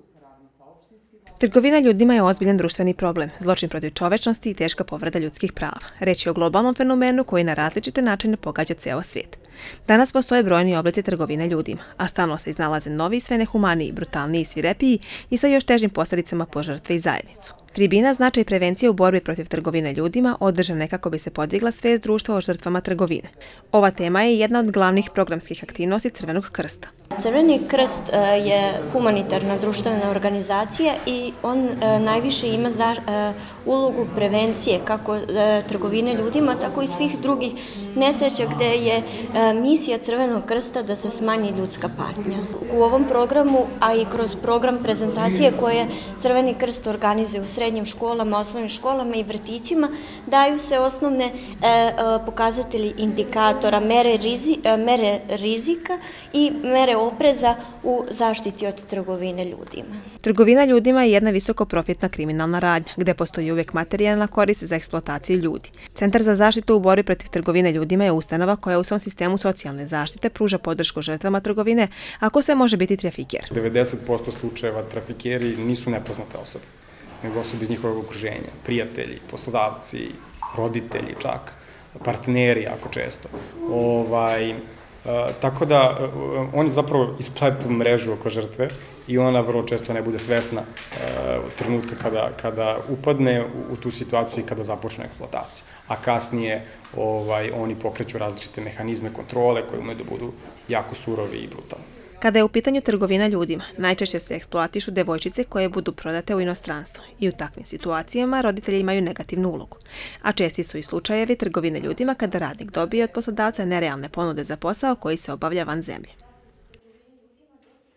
Trgovina ljudima je ozbiljan društveni problem, zločin protiv čovečnosti i teška povreda ljudskih prava. Reč je o globalnom fenomenu koji na različite načine pogađa ceo svijet. Danas postoje brojni oblici trgovine ljudima, a stalno se iznalaze novi, sve nehumaniji, brutalniji i svirepiji i sa još težim posljedicama po žrtve i zajednicu. Tribina značaj prevencije u borbi protiv trgovine ljudima održana je kako bi se podigla svijest društva o žrtvama trgovine. Ova tema je jedna od glavnih programskih aktivnosti Crvenog krsta. Crveni krst je humanitarna društvena organizacija i on najviše ima ulogu prevencije kako trgovine ljudima, tako i svih drugih nesreća gde je misija Crvenog krsta da se smanji ljudska patnja. U ovom programu, a i kroz program prezentacije koje Crveni krst organizuje u srednjim školama, osnovnim školama i vrtićima, daju se osnovne pokazatelji indikatora, mere rizika i mere opreza u zaštiti od trgovine ljudima. Trgovina ljudima je jedna visoko profitna kriminalna radnja, gde postoji uvijek materijalna korist za eksploataciju ljudi. Centar za zaštitu u borbi protiv trgovine ljudima je ustanova koja u svom sistemu socijalne zaštite pruža podršku žrtvama trgovine ako se može biti trafiker. 90% slučajeva trafikeri nisu nepoznate osobe, nego osobe iz njihovog okruženja, prijatelji, poslodavci, roditelji čak, partneri jako često. Tako da oni zapravo ispletu mrežu oko žrtve i ona vrlo često ne bude svesna trenutka kada upadne u tu situaciju i kada započne eksploatacija. A kasnije oni pokreću različite mehanizme kontrole koje umeju da budu jako surovi i brutalni. Kada je u pitanju trgovina ljudima, najčešće se eksploatišu devojčice koje budu prodate u inostranstvo i u takvim situacijama roditelji imaju negativnu ulogu. A česti su i slučajevi trgovine ljudima kada radnik dobije od poslodavca nerealne ponude za posao koji se obavlja van zemlje.